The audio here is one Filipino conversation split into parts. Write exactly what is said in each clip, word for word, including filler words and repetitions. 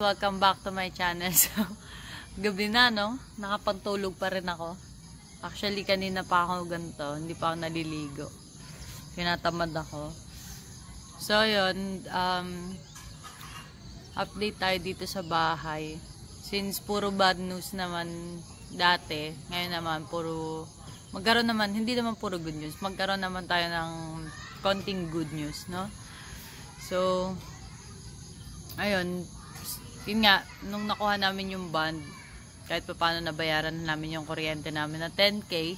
welcome back to my channel. So, gabi na, no? Nakapagtulog pa rin ako. Actually, kanina pa ako ganito. Hindi pa ako naliligo. Tinatamad ako. So, yun. Um, update tayo dito sa bahay. Since puro bad news naman dati, ngayon naman puro... Magkaroon naman, hindi naman puro good news. Magkaroon naman tayo ng konting good news, no? So, ayun, yun nga, nung nakuha namin yung bond, kahit pa paano nabayaran namin yung kuryente namin na ten K,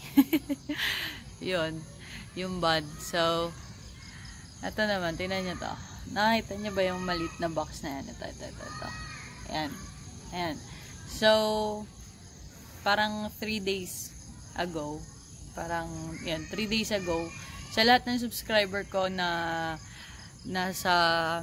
yun, yung bond. So, ito naman, tingnan nyo to. Nakita nyo ba yung maliit na box na yan? Ito, ito, ito, ito. Ayan, ayan. So, parang three days ago, parang, yan, three days ago, sa lahat ng subscriber ko na nasa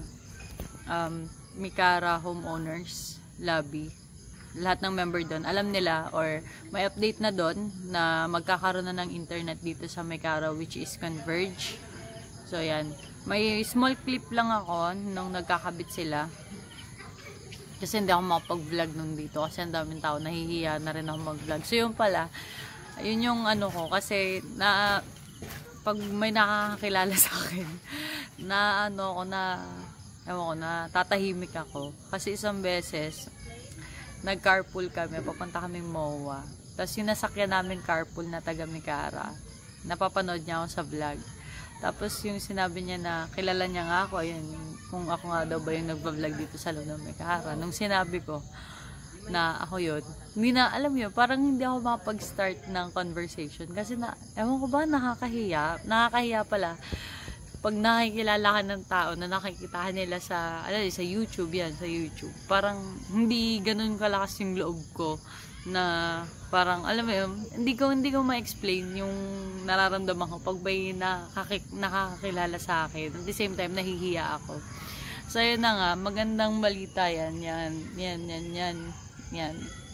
um, Mikara Homeowners Lobby, lahat ng member doon, alam nila or may update na doon na magkakaroon na ng internet dito sa Mikara, which is Converge. So yan, may small clip lang ako nung nagkakabit sila kasi hindi ako makapag-vlog nung dito kasi ang daming tao, nahihiya na rin ako mag-vlog. So yun pala, yun yung ano ko, kasi na pag may nakakakilala sa akin na ano ako na ewan ko na tatahimik ako kasi isang beses nag-carpool kami, papunta kaming M O A, tapos yung nasakyan namin carpool na taga Mikara, napapanood niya ako sa vlog, tapos yung sinabi niya na kilala niya nga ako, yun, kung ako nga daw ba yung nagpa-vlog dito sa loob ng Mikara. Nung sinabi ko na ako yun, hindi na, alam mo yun, parang hindi ako makapag-start ng conversation kasi na, ewan ko ba, nakakahiya nakakahiya pala pag nakikilala ka ng tao na nakikita nila sa, ano, sa YouTube, yan, sa YouTube, parang hindi ganun kalakas yung loob ko na parang, alam mo yun, hindi ko, hindi ko ma-explain yung nararamdaman ko pag may nakakik, nakakakilala sa akin. At the same time, nahihiya ako. So, yun na nga, magandang balita yan, yan, yan, yan, yan, yan.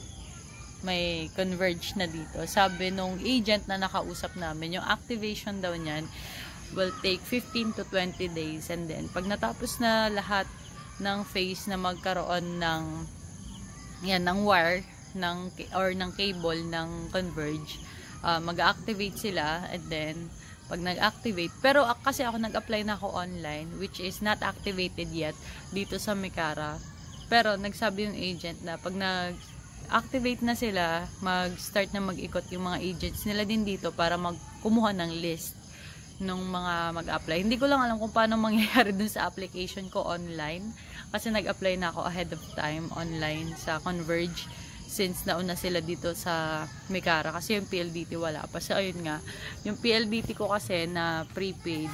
May Converge na dito. Sabi nung agent na nakausap namin, yung activation daw niyan will take fifteen to twenty days, and then pag natapos na lahat ng phase na magkaroon ng yan, ng wire ng or ng cable ng Converge, uh, mag-activate sila, and then pag nag-activate, pero uh, kasi ako nag-apply na ako online, which is not activated yet dito sa Mikara, pero nagsabi yung agent na pag nag-activate na sila, mag-start na mag-ikot yung mga agents nila din dito para magkumuha ng list nung mga mag-apply. Hindi ko lang alam kung paano mangyayari dun sa application ko online kasi nag-apply na ako ahead of time online sa Converge since nauna sila dito sa Mikara kasi yung P L D T wala pa. So ayun nga, yung P L D T ko kasi na prepaid,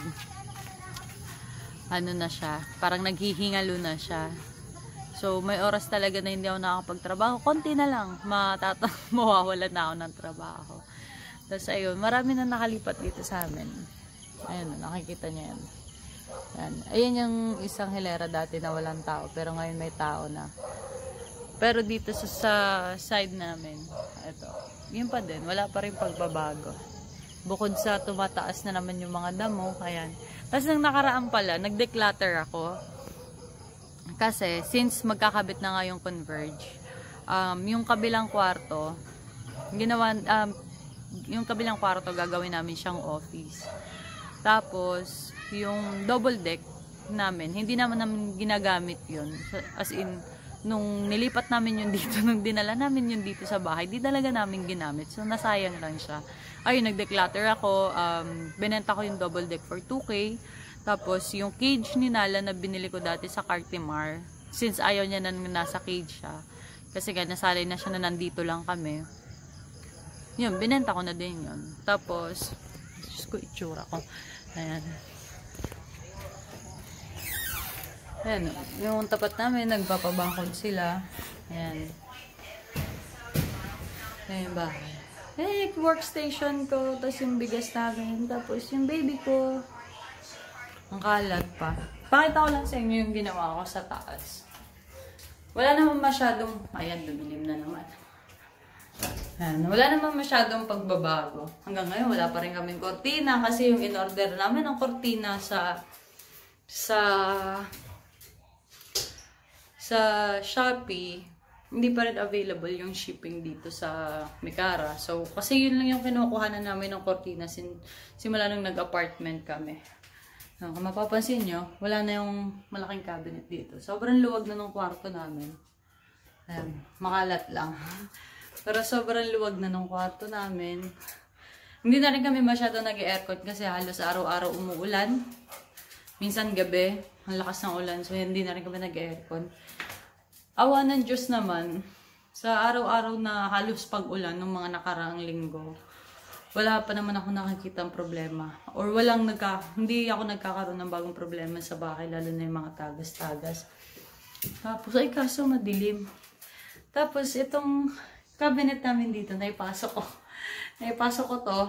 ano na siya, parang naghihingalo na siya. So may oras talaga na hindi ako nakakapagtrabaho, konti na lang matatang mawawalan na ako ng trabaho. Tapos ayun, marami na nakalipat dito sa amin. Ayun, nakikita niyo yan. Yan. Ayun yung isang hilera dati na walang tao, pero ngayon may tao na. Pero dito sa, sa side namin, ito, yun pa din, wala pa rin pagbabago. Bukod sa tumataas na naman yung mga damo, ayan. Tapos nang nakaraan pala, nag-declutter ako. Kasi, since magkakabit na nga yung Converge, um, yung kabilang kwarto, ginawa, um, yung kabilang kwarto gagawin namin siyang office. Tapos, yung double deck namin, hindi naman namin ginagamit yun. As in, nung nilipat namin yun dito, nung dinala namin yun dito sa bahay, di talaga namin ginamit. So, nasayang lang siya. Ayun, nag-declutter ako. Um, binenta ko yung double deck for two K. Tapos, yung cage ni Nala na binili ko dati sa Cartimar, since ayaw niya na nasa cage siya, kasi nga, nasalay na siya na nandito lang kami. Yun, binenta ko na din yun. Tapos, Diyos ko, itsura ko. Ayan. Ayan, yung tapat namin, nagpapabangkod sila. Ayan. Ayan yung bahay. Eh, workstation ko, tapos yung bigas namin, tapos yung baby ko. Ang kalat pa. Pakita ko lang sa inyo yung ginawa ko sa taas. Wala naman masyadong, ayan, dumilim na naman. Ayan, wala naman masyadong pagbabago. Hanggang ngayon, wala pa rin kaming kortina kasi yung in-order namin ng kortina sa sa sa Shopee, hindi pa rin available yung shipping dito sa Mikara. So, kasi yun lang yung kinukuhanan namin ng kortina sin simula nung nag-apartment kami. So, kung mapapansin nyo, wala na yung malaking cabinet dito. Sobrang luwag na ng kwarto namin. Ayan, makalat lang. Pero sobrang luwag na ng kwarto namin. Hindi na rin kami masyado nag-aircon kasi halos araw-araw umuulan. Minsan gabi, ang lakas ng ulan. So, hindi na rin kami nag-aircon. Awa ng Diyos naman, sa araw-araw na halos pag-ulan ng mga nakaraang linggo, wala pa naman ako nakikita ang problema. Or walang nagka, hindi ako nagkakaroon ng bagong problema sa bahay, lalo na yung mga tagas-tagas. Tapos, ay kaso madilim. Tapos, itong cabinet namin dito, naipasok ko. Naipasok ko to,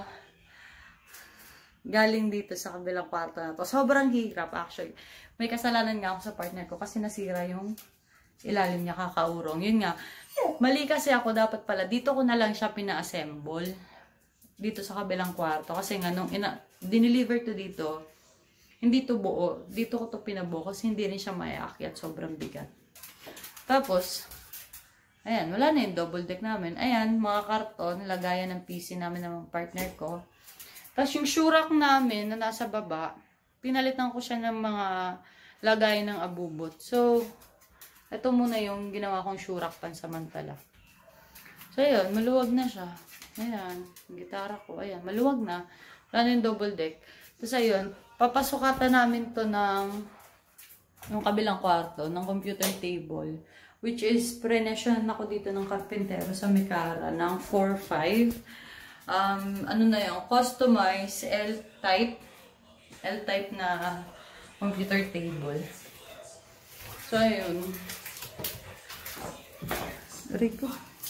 galing dito sa kabilang kwarto na to. Sobrang hirap actually. May kasalanan nga ako sa partner ko kasi nasira yung ilalim niya, kakaurong. Yun nga, mali kasi ako, dapat pala, dito ko na lang siya pina-assemble. Dito sa kabilang kwarto. Kasi nga, nung dineliver to dito, hindi to buo. Dito ko to pinabuo kasi hindi rin siya maiakyat. Sobrang bigat. Tapos, ayan, wala na yung double deck namin. Ayan, mga karton, lagayan ng P C namin ng partner ko. Tapos yung shoe rack namin na nasa baba, pinalitan ko siya ng mga lagayan ng abubot. So, ito muna yung ginawa kong shoe rack pansamantala. So, ayan, maluwag na siya. Ayan, yung gitara ko, ayan, maluwag na. Wala na yung double deck. Tapos, ayun, papasukatan namin to ng yung kabilang kwarto, ng computer table. Which is, prenesyon ako dito ng karpintero sa Mikara ng four five. Um, ano na yung customized L-type. L-type na computer table. So, ayun. Rico.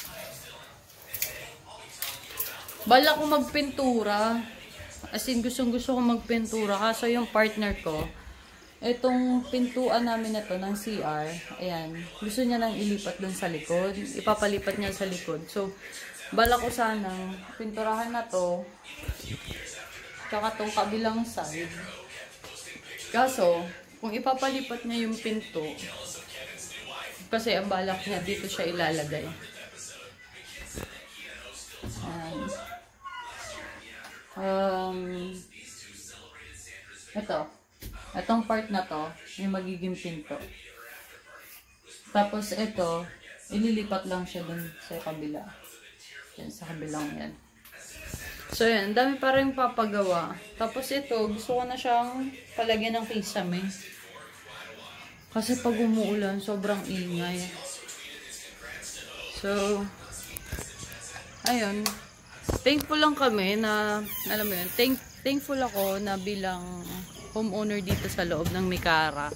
Bala ko magpintura. As in, gustong-gusto ko magpintura. Kaso yung partner ko, itong pintuan namin na to ng C R, ayan, gusto niya nang ilipat dun sa likod. Ipapalipat niya sa likod. So, bala ko sanang pinturahan na to. Tsaka tong kabilang side. Kaso, kung ipapalipat niya yung pinto, kasi ang balak niya, dito siya ilalagay. Ayan. Um, ito. Itong part na to, yung magiging pinto. Tapos ito, ililipat lang siya dun sa kabila. Yan, sa kabilang yan. So yan, dami pa rin papagawa. Tapos ito, gusto ko na siyang palagyan ng kisame. Kasi pag umuulan, sobrang ingay. So, ayun. Thankful lang kami na, alam mo yun, thank, thankful ako na bilang homeowner dito sa loob ng Mikara.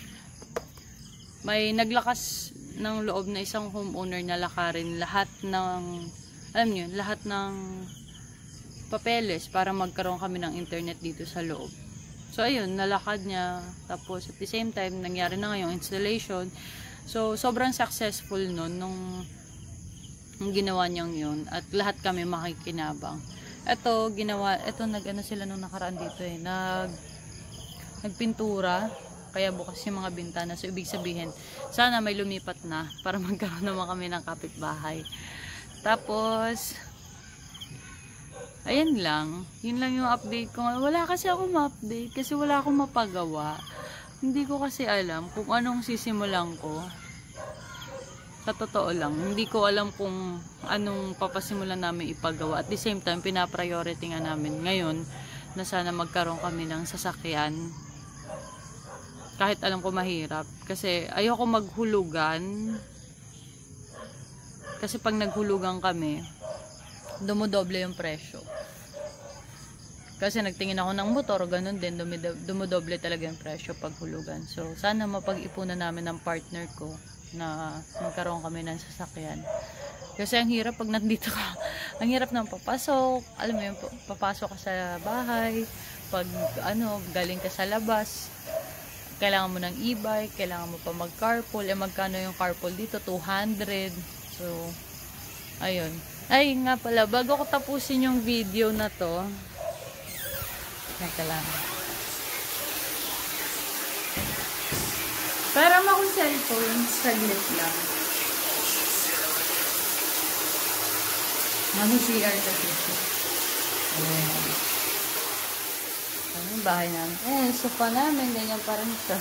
May naglakas ng loob na isang homeowner na lakarin lahat ng, alam niyo, lahat ng papeles para magkaroon kami ng internet dito sa loob. So ayun, nalakad niya. Tapos at the same time, nangyari na ngayong installation. So sobrang successful nun nung, nung ginawa niyang yun. At lahat kami makikinabang. Ito, ginawa, ito nag-ano sila nung nakaraan dito eh. Nag, nagpintura. Kaya bukas yung mga bintana. So ibig sabihin, sana may lumipat na para magkaroon naman kami ng kapitbahay. Tapos, ayan lang. Yun lang yung update ko. Wala kasi ako ma-update. Kasi wala akong mapagawa. Hindi ko kasi alam kung anong sisimulan ko. Sa totoo lang. Hindi ko alam kung anong papasimulan namin ipagawa. At the same time, pinapriority nga namin ngayon na sana magkaroon kami ng sasakyan. Kahit alam ko mahirap. Kasi ayoko maghulugan. Kasi pag naghulugan kami, dumodoble yung presyo. Kasi nagtingin ako ng motor, ganun din, dumodoble talaga yung presyo pag hulugan. So, sana mapag-ipunan namin ng partner ko na magkaroon kami ng sasakyan. Kasi ang hirap pag nandito ka, ang hirap nang papasok, alam mo yun, papasok ka sa bahay, pag ano, galing ka sa labas, kailangan mo ng e-bike, kailangan mo pa mag-carpool, eh magkano yung carpool dito? two hundred. So, ayun. Ay, nga pala, bago ko tapusin yung video na to, teka lang. Para akong cellphone, saglit lang. Mag-C R kasi siya. Ayan. Ano yung bahay namin? Eh, sofa namin. Ganyan parang ito.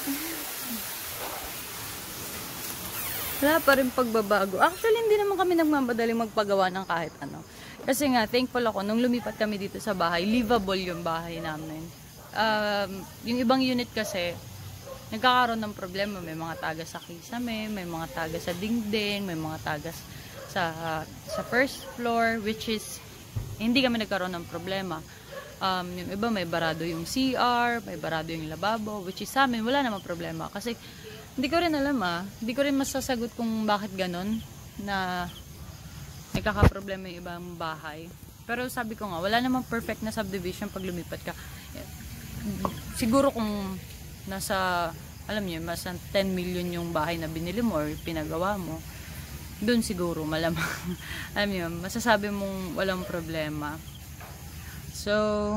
Wala pa rin pagbabago. Actually, hindi naman kami nagmamadaling magpagawa ng kahit ano. Kasi nga, thankful ako. Nung lumipat kami dito sa bahay, livable yung bahay namin. Um, yung ibang unit kasi, nagkakaroon ng problema. May mga taga sa kisame, may mga taga sa dingding, may mga taga sa, sa first floor, which is, hindi kami nagkaroon ng problema. Um, yung iba, may barado yung C R, may barado yung lababo, which is sa amin, wala namang problema. Kasi, hindi ko rin alam ah. Hindi ko rin masasagot kung bakit ganon na nagkakaproblema yung ibang bahay. Pero sabi ko nga, wala namang perfect na subdivision pag lumipat ka. Siguro kung nasa, alam niyo, mas ten million yung bahay na binili mo or pinagawa mo, doon siguro malamang. Alam niyo, masasabi mong walang problema. So,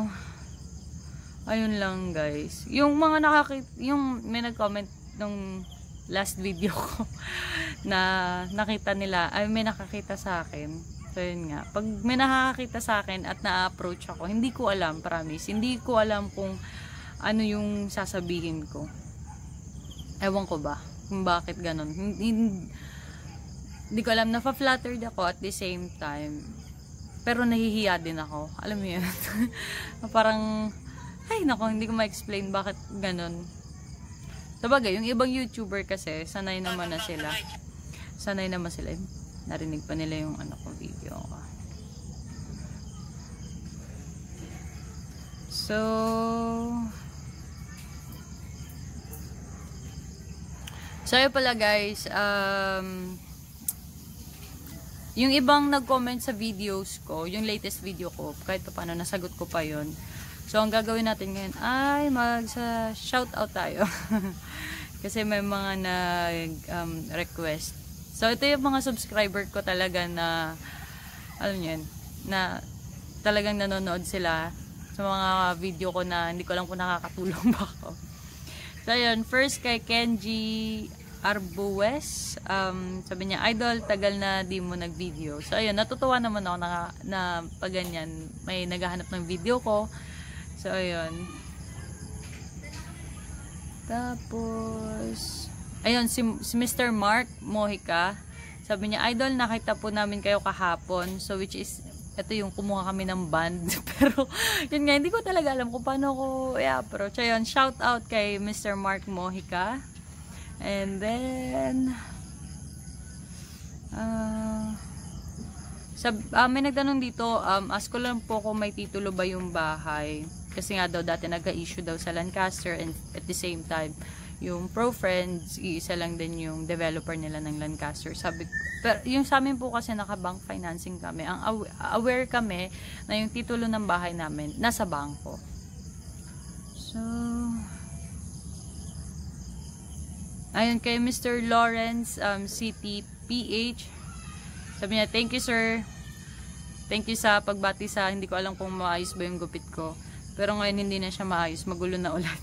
ayun lang guys. Yung mga nakakita, yung may nag-comment nung last video ko na nakita nila, ay may nakakita sa akin. So yun nga, pag may nakakita sa akin at na-approach ako, hindi ko alam, promise, hindi ko alam kung ano yung sasabihin ko. Ewan ko ba kung bakit ganon. Hindi, hindi ko alam, nafa-flattered ako at the same time, pero nahihiya din ako, alam mo yun. Parang ay nako, hindi ko ma-explain bakit ganon. Sabagay, yung ibang YouTuber kasi, sanay naman na sila. Sanay naman sila. Narinig pa nila yung ano ko video ko. So, so yun pala guys, um, yung ibang nag-comment sa videos ko, yung latest video ko, kahit pa paano, nasagot ko pa yun. So, ang gagawin natin ngayon ay mag-shoutout tayo. Kasi may mga nag-request. Um, so, ito yung mga subscriber ko talaga na, alam nyo yun, na talagang nanonood sila sa mga video ko na hindi ko lang kung nakakatulong ba ako. So, yun. First kay Kenji Arbues. Um, sabi niya, Idol, tagal na di mo nag-video. So, ayun, natutuwa naman ako na, na pag ganyan, may naghahanap ng video ko. So, ayun. Tapos, ayun, si, si Mister Mark Mojica, sabi niya, Idol, nakita po namin kayo kahapon. So, which is, ito yung kumuha kami ng band. Pero, yun nga, hindi ko talaga alam kung paano ko i-approach. Ayun, shout out kay Mister Mark Mojica. And then, uh, sab, uh, may nagtanong dito, um, ask ko lang po kung may titulo ba yung bahay. Kasi nga daw dati nagka-issue daw sa Lancaster, and at the same time yung Pro Friends, iisa lang din yung developer nila ng Lancaster. Sabi, pero yung sa amin po kasi naka-bank financing kami. Ang aware kami na yung titulo ng bahay namin nasa bangko. So, ayun kay Mister Lawrence um, C T P H. Sabi niya, thank you sir. Thank you sa pagbati sa, hindi ko alam kung maayos ba yung gupit ko. Pero ngayon hindi na siya maayos. Magulo na ulit.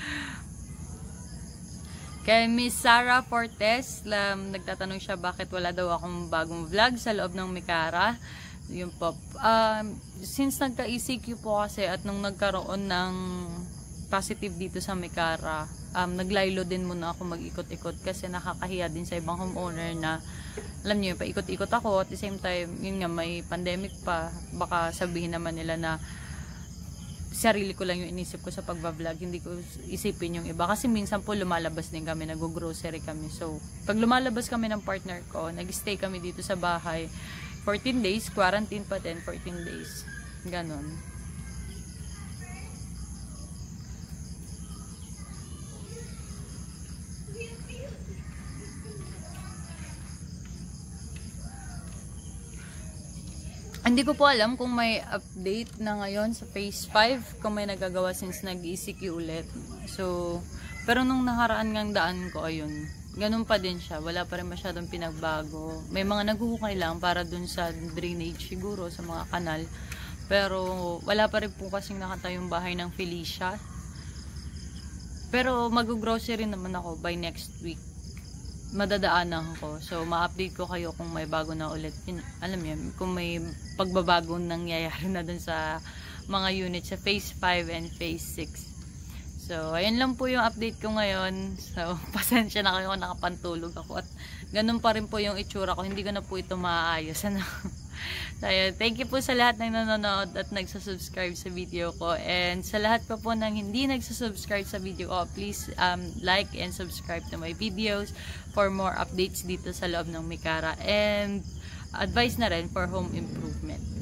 Kay Miss Sarah Fortes, um, nagtatanong siya bakit wala daw akong bagong vlog sa loob ng Mikara. Yung pop. Um, since nagka-E C Q po kasi at nung nagkaroon ng positive dito sa Mikara, um, naglaylo din muna ako mag-ikot-ikot kasi nakakahiya din sa ibang homeowner na alam niyo, paikot-ikot ako at the same time, yun nga, may pandemic pa. Baka sabihin naman nila na sarili ko lang yung inisip ko sa pagbablog, hindi ko isipin yung iba. Kasi minsan po lumalabas din kami, nag-grocery kami. So, pag lumalabas kami ng partner ko, nag-stay kami dito sa bahay, fourteen days, quarantine pa din, fourteen days. Ganon. Hindi ko po alam kung may update na ngayon sa phase five, kung may nagagawa since nag-E C Q ulit. So, pero nung nakaraan ngang daan ko, ayun, ganun pa din siya. Wala pa rin masyadong pinagbago. May mga naghuhukay lang para dun sa drainage siguro, sa mga kanal. Pero, wala pa rin po kasing nakatayong bahay ng Felicia. Pero mag-grocery naman ako by next week. Madadaanan ko. So, ma-update ko kayo kung may bago na ulit. Yun, alam niyo, kung may pagbabagong nangyayari na dun sa mga units sa phase five and phase six. So, ayun lang po yung update ko ngayon. So, pasensya na kayo kung nakapantulog ako. At ganun pa rin po yung itsura ko. Hindi ko na po ito maaayos. Ano? So, ayun. Thank you po sa lahat ng nanonood at nagsasubscribe sa video ko. And sa lahat pa po ng hindi nagsasubscribe sa video ko, please um, like and subscribe to my videos for more updates dito sa loob ng Mikara. And advice na rin for home improvement.